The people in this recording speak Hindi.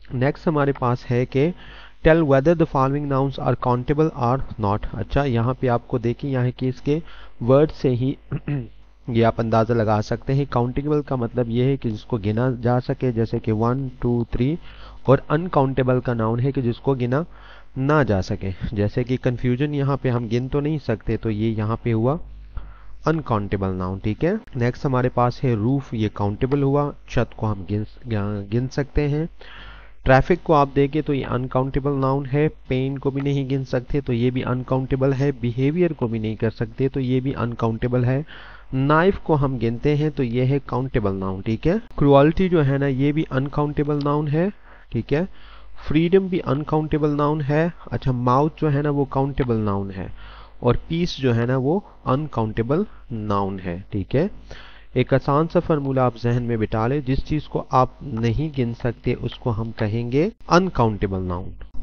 नेक्स्ट हमारे पास है कि tell whether the following nouns are countable or not. अच्छा, यहाँ पे आपको देखिए यहाँ कि इसके वर्ड से ही ये आप अंदाज़ा लगा सकते हैं। काउंटेबल का मतलब ये है कि जिसको गिना जा सके, जैसे कि 1 2 3, और अनकाउंटेबल का नाउन है कि जिसको गिना ना जा सके। जैसे कि कन्फ्यूजन, यहाँ पे हम गिन तो नहीं सकते, तो ये यहाँ पे हुआ अनकाउंटेबल नाउन। ठीक है, नेक्स्ट हमारे पास है रूफ, ये काउंटेबल हुआ, छत को हम गिन सकते हैं। ट्रैफिक को आप देखें तो ये अनकाउंटेबल नाउन है। पेन को भी नहीं गिन सकते तो ये भी अनकाउंटेबल है। बिहेवियर को भी नहीं कर सकते तो ये भी अनकाउंटेबल है। नाइफ को हम गिनते हैं तो ये है काउंटेबल नाउन। ठीक है, क्रुअल्टी जो है ना ये भी अनकाउंटेबल नाउन है। ठीक है, फ्रीडम भी अनकाउंटेबल नाउन है। अच्छा, माउथ जो है ना वो काउंटेबल नाउन है, और पीस जो है ना वो अनकाउंटेबल नाउन है। ठीक है, एक आसान सा फार्मूला आप जहन में बिठा लें, जिस चीज को आप नहीं गिन सकते उसको हम कहेंगे अनकाउंटेबल नाउन।